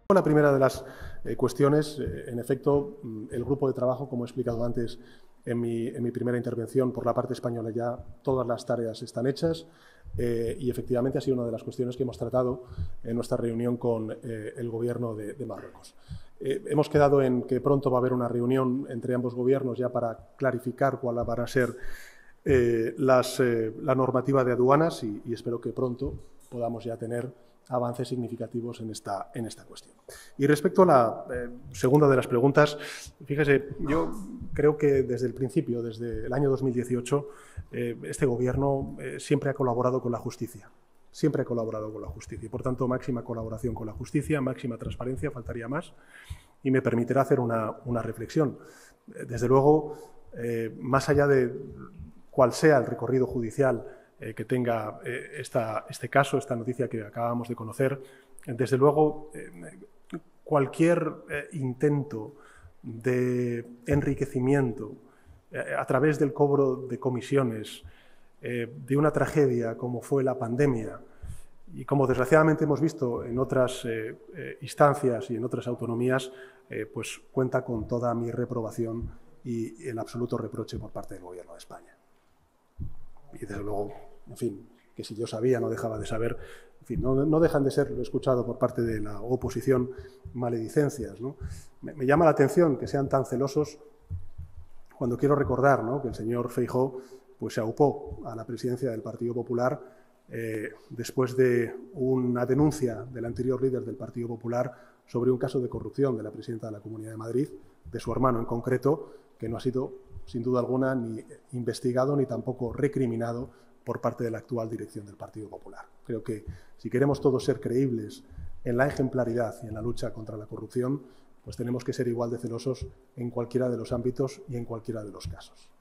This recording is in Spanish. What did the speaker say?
La primera de las cuestiones, en efecto, el grupo de trabajo, como he explicado antes en mi primera intervención, por la parte española ya todas las tareas están hechas y efectivamente ha sido una de las cuestiones que hemos tratado en nuestra reunión con el Gobierno de Marruecos. Hemos quedado en que pronto va a haber una reunión entre ambos gobiernos ya para clarificar cuál va a ser la normativa de aduanas y espero que pronto podamos ya tener avances significativos en esta cuestión. Y respecto a la segunda de las preguntas, fíjese, yo creo que desde el principio, desde el año 2018, este Gobierno siempre ha colaborado con la justicia. Siempre ha colaborado con la justicia y, por tanto, máxima colaboración con la justicia, máxima transparencia, faltaría más, y me permitirá hacer una reflexión. Desde luego, más allá de cuál sea el recorrido judicial que tenga este caso, esta noticia que acabamos de conocer, desde luego cualquier intento de enriquecimiento a través del cobro de comisiones de una tragedia como fue la pandemia y como desgraciadamente hemos visto en otras instancias y en otras autonomías, pues cuenta con toda mi reprobación y el absoluto reproche por parte del Gobierno de España. Y desde luego, en fin, que si yo sabía no dejaba de saber, en fin, no dejan de ser, lo he escuchado por parte de la oposición, maledicencias, ¿no? Me llama la atención que sean tan celosos cuando quiero recordar, ¿no?, que el señor Feijóo pues, se aupó a la presidencia del Partido Popular después de una denuncia del anterior líder del Partido Popular sobre un caso de corrupción de la presidenta de la Comunidad de Madrid, de su hermano en concreto, que no ha sido, sin duda alguna, ni investigado ni tampoco recriminado por parte de la actual dirección del Partido Popular. Creo que si queremos todos ser creíbles en la ejemplaridad y en la lucha contra la corrupción, pues tenemos que ser igual de celosos en cualquiera de los ámbitos y en cualquiera de los casos.